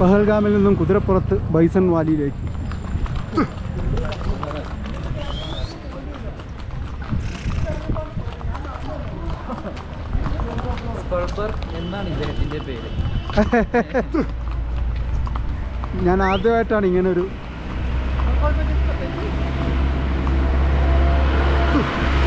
പഹൽഗാമിൽ നിന്നും കുതിരപ്പുറത്ത് ബൈസൺ വാലിയിലേക്ക്. ഞാൻ ആദ്യമായിട്ടാണ് ഇങ്ങനൊരു